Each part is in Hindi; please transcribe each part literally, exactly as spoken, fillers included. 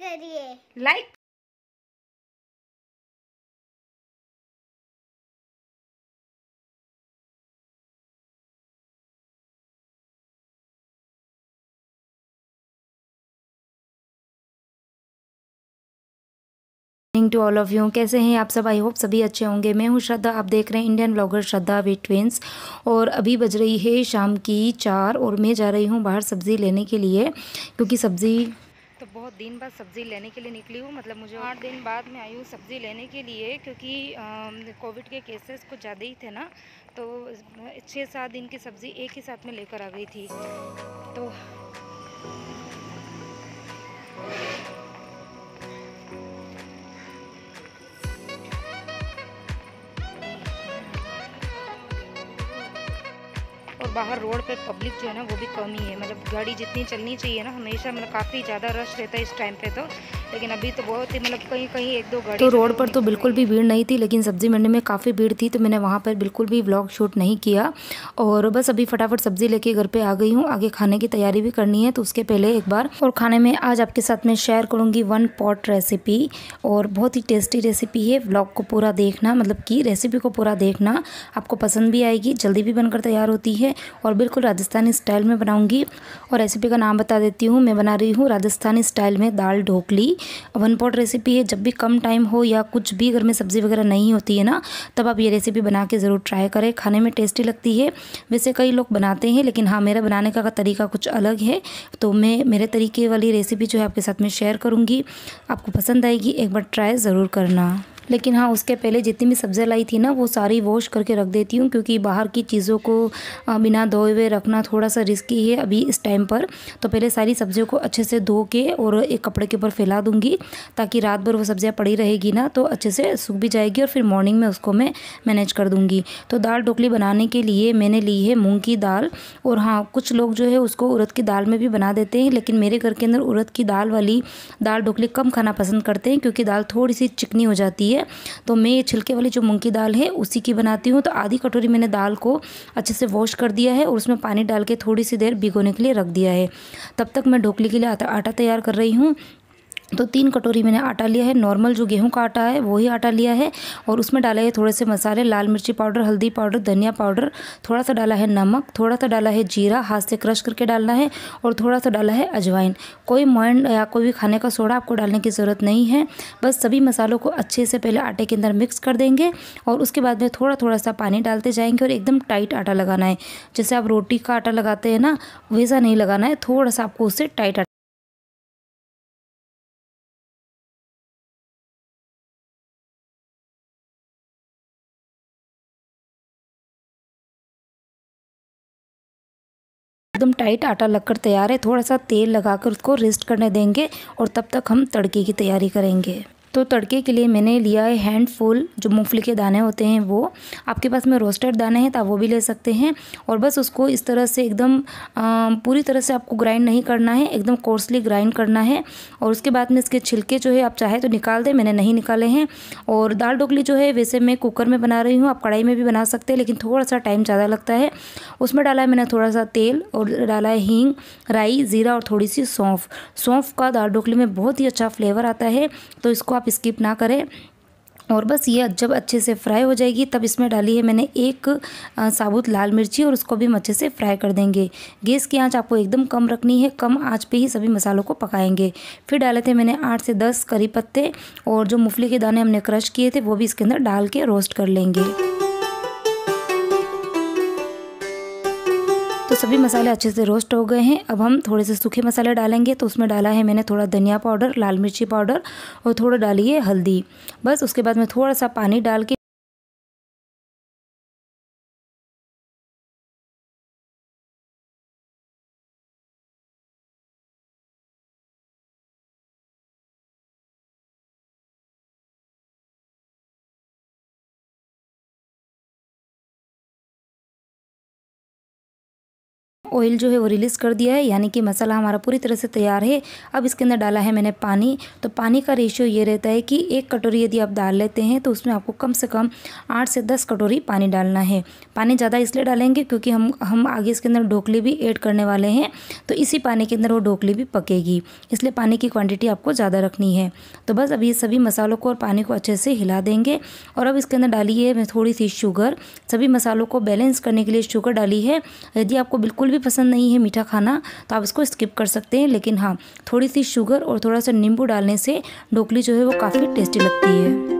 करिए। Like to all of you, कैसे हैं आप सब? आई होप सभी अच्छे होंगे। मैं हूं श्रद्धा, आप देख रहे हैं Indian blogger Shraddha we twins. और अभी बज रही है शाम की चार और मैं जा रही हूं बाहर सब्ज़ी लेने के लिए, क्योंकि सब्ज़ी तो बहुत दिन बाद सब्ज़ी लेने के लिए निकली हूँ। मतलब मुझे आठ दिन बाद मैं आई हूँ सब्ज़ी लेने के लिए, क्योंकि कोविड के केसेस कुछ ज़्यादा ही थे ना, तो छः सात दिन की सब्ज़ी एक ही साथ में लेकर आ गई थी। तो और बाहर रोड पे पब्लिक जो है ना वो भी कम ही है। मतलब गाड़ी जितनी चलनी चाहिए ना, हमेशा मतलब काफ़ी ज़्यादा रश रहता है इस टाइम पे तो, लेकिन अभी तो बहुत ही मतलब कहीं कहीं एक दो गाड़ी तो रोड पर तो बिल्कुल भी भीड़ नहीं थी, लेकिन सब्ज़ी मंडी में काफ़ी भीड़ थी, तो मैंने वहाँ पर बिल्कुल भी व्लॉग शूट नहीं किया। और बस अभी फटाफट सब्ज़ी लेके घर पे आ गई हूँ। आगे खाने की तैयारी भी करनी है, तो उसके पहले एक बार और खाने में आज आपके साथ में शेयर करूँगी वन पॉट रेसिपी, और बहुत ही टेस्टी रेसिपी है। व्लॉग को पूरा देखना, मतलब कि रेसिपी को पूरा देखना, आपको पसंद भी आएगी, जल्दी भी बनकर तैयार होती है और बिल्कुल राजस्थानी स्टाइल में बनाऊंगी। और रेसिपी का नाम बता देती हूँ, मैं बना रही हूँ राजस्थानी स्टाइल में दाल ढोकली। वन पॉट रेसिपी है। जब भी कम टाइम हो या कुछ भी घर में सब्ज़ी वगैरह नहीं होती है ना, तब आप ये रेसिपी बना के ज़रूर ट्राई करें। खाने में टेस्टी लगती है। वैसे कई लोग बनाते हैं, लेकिन हाँ, मेरा बनाने का तरीका कुछ अलग है, तो मैं मेरे तरीके वाली रेसिपी जो है आपके साथ में शेयर करूँगी। आपको पसंद आएगी, एक बार ट्राई ज़रूर करना। लेकिन हाँ, उसके पहले जितनी भी सब्ज़ियाँ लाई थी ना, वो सारी वॉश करके रख देती हूँ, क्योंकि बाहर की चीज़ों को बिना धोए हुए रखना थोड़ा सा रिस्की है अभी इस टाइम पर। तो पहले सारी सब्ज़ियों को अच्छे से धो के और एक कपड़े के ऊपर फैला दूँगी, ताकि रात भर वो सब्ज़ियाँ पड़ी रहेगी ना, तो अच्छे से सूख भी जाएगी और फिर मॉर्निंग में उसको मैं मैनेज कर दूँगी। तो दाल ढोकली बनाने के लिए मैंने ली है मूँग की दाल। और हाँ, कुछ लोग जो है उसको उड़द की दाल में भी बना देते हैं, लेकिन मेरे घर के अंदर उड़द की दाल वाली दाल ढोकली कम खाना पसंद करते हैं, क्योंकि दाल थोड़ी सी चिकनी हो जाती है। तो मैं ये छिलके वाली जो मूंग की दाल है उसी की बनाती हूँ। तो आधी कटोरी मैंने दाल को अच्छे से वॉश कर दिया है और उसमें पानी डाल के थोड़ी सी देर भिगोने के लिए रख दिया है। तब तक मैं ढोकली के लिए आटा आटा तैयार कर रही हूँ। तो तीन कटोरी मैंने आटा लिया है, नॉर्मल जो गेहूं का आटा है वही आटा लिया है, और उसमें डाला है थोड़े से मसाले, लाल मिर्ची पाउडर, हल्दी पाउडर, धनिया पाउडर, थोड़ा सा डाला है नमक, थोड़ा सा डाला है जीरा, हाथ से क्रश करके डालना है, और थोड़ा सा डाला है अजवाइन। कोई मोयन या कोई भी खाने का सोडा आपको डालने की ज़रूरत नहीं है। बस सभी मसालों को अच्छे से पहले आटे के अंदर मिक्स कर देंगे, और उसके बाद में थोड़ा थोड़ा सा पानी डालते जाएंगे, और एकदम टाइट आटा लगाना है। जैसे आप रोटी का आटा लगाते हैं ना, वैसा नहीं लगाना है, थोड़ा सा आपको उससे टाइट आटा एकदम टाइट आटा लगकर तैयार है। थोड़ा सा तेल लगाकर उसको रेस्ट करने देंगे, और तब तक हम तड़के की तैयारी करेंगे। तो तड़के के लिए मैंने लिया है हैंडफुल जो मूंगफली के दाने होते हैं वो। आपके पास में रोस्टेड दाने हैं तो आप वो भी ले सकते हैं। और बस उसको इस तरह से एकदम पूरी तरह से आपको ग्राइंड नहीं करना है, एकदम कोर्सली ग्राइंड करना है। और उसके बाद में इसके छिलके जो है आप चाहे तो निकाल दें, मैंने नहीं निकाले हैं। और दाल ढोकली जो है वैसे मैं कुकर में बना रही हूँ, आप कढ़ाई में भी बना सकते हैं, लेकिन थोड़ा सा टाइम ज़्यादा लगता है। उसमें डाला है मैंने थोड़ा सा तेल, और डाला है हींग, राई, ज़ीरा और थोड़ी सी सौंफ। सौंफ का दाल ढोकली में बहुत ही अच्छा फ्लेवर आता है, तो इसको आप स्किप ना करें। और बस ये जब अच्छे से फ्राई हो जाएगी, तब इसमें डाली है मैंने एक साबुत लाल मिर्ची, और उसको भी हम अच्छे से फ्राई कर देंगे। गैस की आंच आपको एकदम कम रखनी है, कम आंच पे ही सभी मसालों को पकाएंगे। फिर डाले थे मैंने आठ से दस करी पत्ते, और जो मूंगफली के दाने हमने क्रश किए थे वो भी इसके अंदर डाल के रोस्ट कर लेंगे। तो सभी मसाले अच्छे से रोस्ट हो गए हैं। अब हम थोड़े से सूखे मसाले डालेंगे। तो उसमें डाला है मैंने थोड़ा धनिया पाउडर, लाल मिर्ची पाउडर, और थोड़ा डाली है हल्दी। बस उसके बाद में थोड़ा सा पानी डाल के ऑयल जो है वो रिलीज़ कर दिया है, यानी कि मसाला हमारा पूरी तरह से तैयार है। अब इसके अंदर डाला है मैंने पानी। तो पानी का रेशियो ये रहता है कि एक कटोरी यदि आप डाल लेते हैं तो उसमें आपको कम से कम आठ से दस कटोरी पानी डालना है। पानी ज़्यादा इसलिए डालेंगे क्योंकि हम हम आगे इसके अंदर ढोकली भी ऐड करने वाले हैं, तो इसी पानी के अंदर वो ढोकली भी पकेगी, इसलिए पानी की क्वांटिटी आपको ज़्यादा रखनी है। तो बस अब ये सभी मसालों को और पानी को अच्छे से हिला देंगे। और अब इसके अंदर डाली है मैं थोड़ी सी शुगर। सभी मसालों को बैलेंस करने के लिए शुगर डाली है। यदि आपको बिल्कुल भी पसंद नहीं है मीठा खाना तो आप इसको स्किप कर सकते हैं, लेकिन हाँ, थोड़ी सी शुगर और थोड़ा सा नींबू डालने से ढोकली जो है वो काफ़ी टेस्टी लगती है।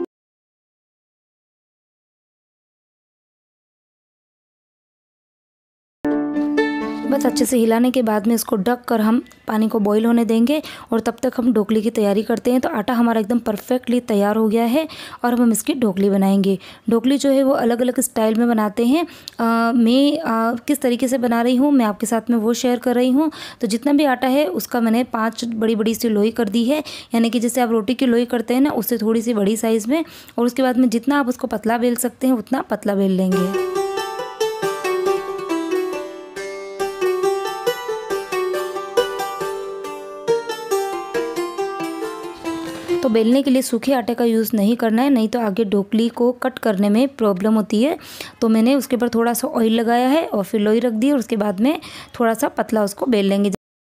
बस अच्छे से हिलाने के बाद में इसको ढक कर हम पानी को बॉईल होने देंगे और तब तक हम ढोकली की तैयारी करते हैं। तो आटा हमारा एकदम परफेक्टली तैयार हो गया है और अब हम इसकी ढोकली बनाएंगे। ढोकली जो है वो अलग अलग स्टाइल में बनाते हैं। आ, मैं आ, किस तरीके से बना रही हूँ मैं आपके साथ में वो शेयर कर रही हूँ। तो जितना भी आटा है उसका मैंने पाँच बड़ी बड़ी सी लोई कर दी है, यानी कि जैसे आप रोटी की लोई करते हैं ना, उससे थोड़ी सी बड़ी साइज़ में। और उसके बाद में जितना आप उसको पतला बेल सकते हैं उतना पतला बेल लेंगे। तो बेलने के लिए सूखे आटे का यूज़ नहीं करना है, नहीं तो आगे ढोकली को कट करने में प्रॉब्लम होती है। तो मैंने उसके ऊपर थोड़ा सा ऑयल लगाया है और फिर लोई रख दी और उसके बाद में थोड़ा सा पतला उसको बेल लेंगे।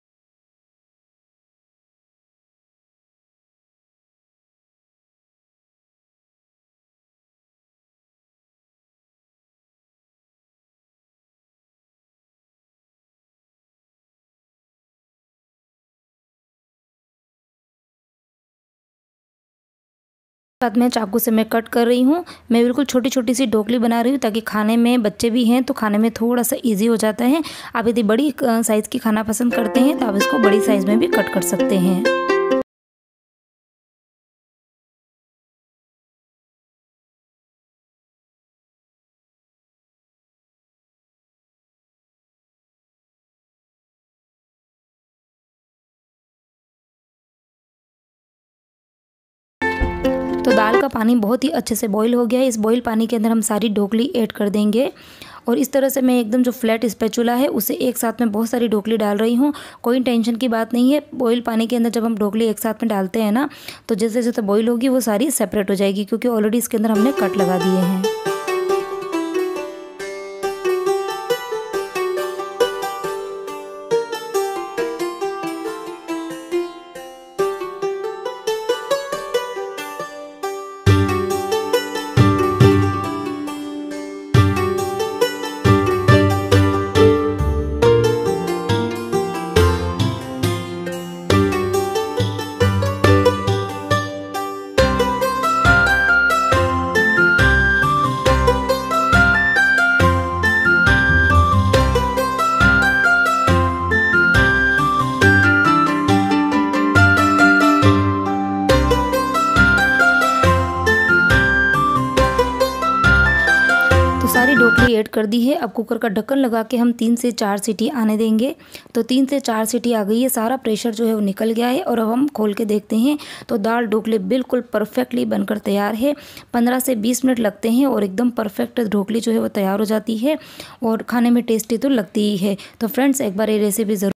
बाद में चाकू से मैं कट कर रही हूँ। मैं बिल्कुल छोटी छोटी सी ढोकली बना रही हूँ ताकि खाने में, बच्चे भी हैं तो खाने में थोड़ा सा इजी हो जाता है। आप यदि बड़ी साइज़ की खाना पसंद करते हैं तो आप इसको बड़ी साइज़ में भी कट कर सकते हैं। तो दाल का पानी बहुत ही अच्छे से बॉईल हो गया है। इस बॉईल पानी के अंदर हम सारी ढोकली ऐड कर देंगे और इस तरह से मैं एकदम जो फ्लैट स्पैचुला है उसे एक साथ में बहुत सारी ढोकली डाल रही हूँ। कोई टेंशन की बात नहीं है। बॉईल पानी के अंदर जब हम ढोकली एक साथ में डालते हैं ना, तो जैसे जैसे बॉईल होगी वो सारी सेपरेट हो जाएगी, क्योंकि ऑलरेडी इसके अंदर हमने कट लगा दिए हैं। सारी ढोकली ऐड कर दी है। अब कुकर का ढक्कन लगा के हम तीन से चार सीटी आने देंगे। तो तीन से चार सीटी आ गई है, सारा प्रेशर जो है वो निकल गया है। और अब हम खोल के देखते हैं तो दाल ढोकली बिल्कुल परफेक्टली बनकर तैयार है। पंद्रह से बीस मिनट लगते हैं और एकदम परफेक्ट ढोकली जो है वो तैयार हो जाती है और खाने में टेस्टी तो लगती ही है। तो फ्रेंड्स, एक बार ये रेसिपी ज़रूर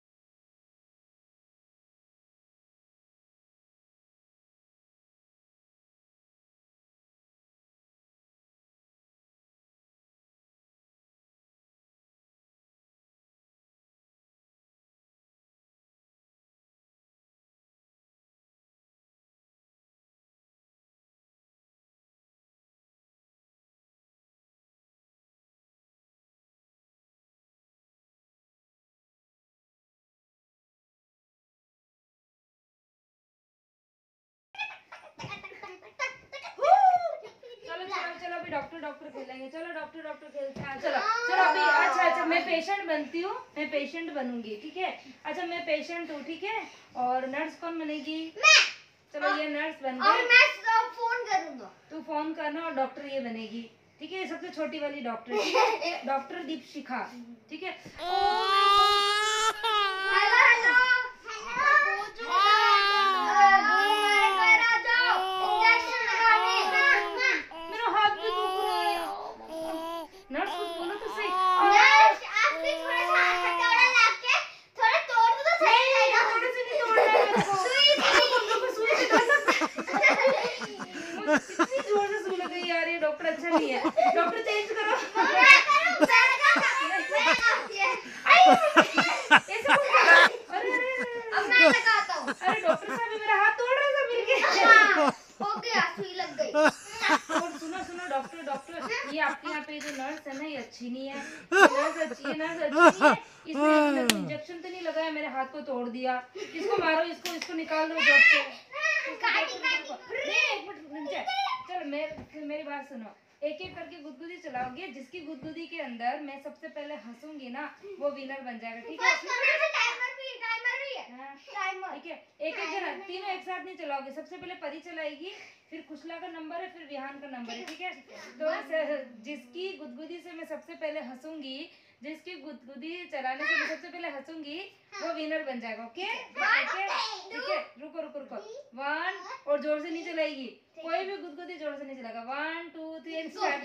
चलो अभी डॉक्टर डॉक्टर खेलेंगे। चलो डॉक्टर डॉक्टर खेलते हैं। चलो चलो अभी अच्छा अच्छा मैं पेशेंट बनती हूँ, मैं पेशेंट बनूंगी, ठीक है। अच्छा मैं पेशेंट हूँ, ठीक है। और नर्स कौन बनेगी? मैं। चलो ये नर्स बन गई और मैं फोन करूंगा, तू फोन करना और डॉक्टर ये बनेगी, ठीक है। सबसे छोटी वाली डॉक्टर, ठीक है। डॉक्टर दीपशिखा, ठीक है। हेलो हेलो नर्स कुछ बोलो तो सही। नर्स आप भी थोड़ा सा कितनी जोर से सुई लग गई यार, ये डॉक्टर अच्छा नहीं है, डॉक्टर चेंज करो। अरे डॉक्टर साहब मेरा हाथ तोड़ रहा था मिलके। हो गया, सुई लग गई। और सुनो सुनो डॉक्टर डॉक्टर ये आपके यहाँ पे जो नर्स है ना ये अच्छी नहीं है, नर्स अच्छी है नर्स अच्छी नहीं है, इसने इंजेक्शन तो नहीं लगाया, मेरे हाथ को तोड़ दिया, इसको मारो, इसको इसको निकाल दो जॉब से। चलो मेरी बात सुनो, एक एक करके गुदगुदी चलाओगे, जिसकी गुदगुदी के अंदर मैं सबसे पहले हंसूंगी ना वो विनर बन जाएगा, ठीक है? ठीक है, एक एक जना तीनों एक साथ नहीं चलाओगे, सबसे पहले परी चलाएगी, फिर खुशला का नंबर है, फिर विहान का नंबर है, ठीक है? तो जिसकी गुदगुदी से मैं सबसे पहले हंसूंगी, जिसकी गुदगुदी चलाने से मैं सबसे पहले हंसूंगी वो विनर बन जाएगा, ओके? ओके ठीक है, रुको रुको रुको, वन और जोर से नहीं चलाएगी, कोई भी गुदगुदी जोर से नहीं चलाएगा, one two three and start.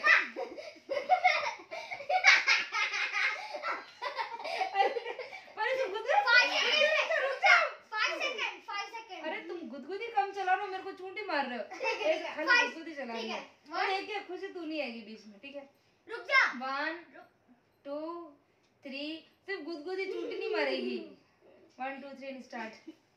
अरे तुम गुदगुदी कम चला रहे हो, मेरे को चूंटी मार रहे हो, खाली गुदगुदी चला रही है। और एक एक खुशी तू नहीं आएगी बीच में, ठीक है? रुक जा। वन टू थ्री, सिर्फ गुदगुदी चूंटी नहीं मारेगी, one two three and start.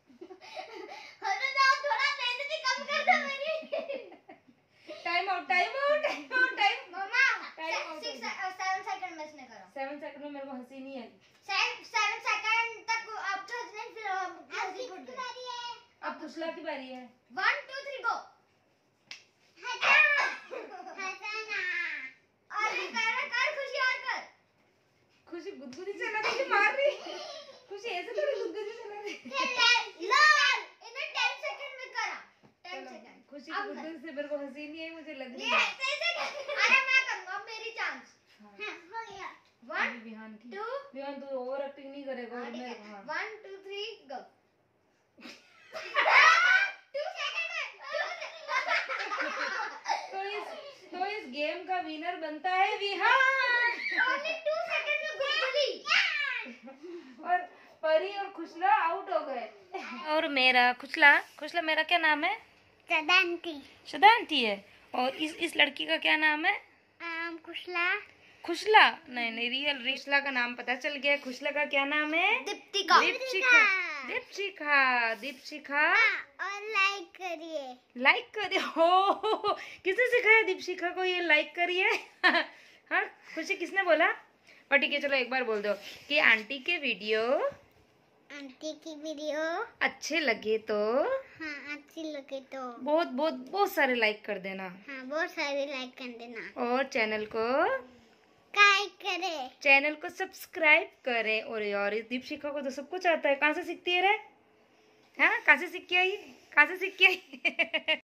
थोड़ा मेहनत कम कर दो मेरी। Time out time out time out time मम्मा टाइम आउट। सेवन सेकंड में इसने करो। सेवन सेकंड में मेरे को हंसी नहीं आई। सेवन सेकंड तक अब तो हंसने फिर हंसी फुट गई। अब खुशला की बारी है। One two three go. हटा हटाना और कर कर खुशी और कर। खुशी गुदगुदी चला रही है, मार रही खुशी ऐसे थोड़ी गुदगुदी चला रही लो इन्हें टेन सेकंड में करा। टेन सेकंड खुशी की गुदगुदी से मेरे को हंसी नहीं आई, मुझे लग रही है। अरे मैं करूंगा, मेरी चांस। हां हो गया। वन विहान की टू विहान तू ओवर एक्टिंग नहीं करेगा और मैं हां one two three go. Two second में तो इस तो इस गेम का विनर बनता है विहान। ओनली टू सेकंड में गुदगुदी। और परी और खुशला आउट हो गए। और मेरा खुशला खुशला मेरा क्या नाम है? सदांती। सदांती है। और इस इस लड़की का क्या नाम है? आम खुशला। खुशला नहीं नहीं रियल रिशला का नाम पता चल गया। खुशला का क्या नाम है? दीप्तिका। दीपशिखा दीपशिखा दीपशिखा। और लाइक करिए। लाइक करिए। हो किसने सिखाया दीपशिखा को ये लाइक करिए? हाँ खुशी किसने बोला? और ठीक है चलो एक बार बोल दो कि आंटी के वीडियो आंटी की वीडियो अच्छे लगे तो हाँ अच्छी लगे तो बहुत बहुत बहुत सारे लाइक कर देना। हाँ बहुत सारे लाइक कर देना। और चैनल को लाइक करे, चैनल को सब्सक्राइब करें। और यार इस दीपशिखा को तो सब कुछ आता है। कहाँ से सीखती है रे? हाँ कहाँ से सीख के आई? कहाँ से सीख के आई?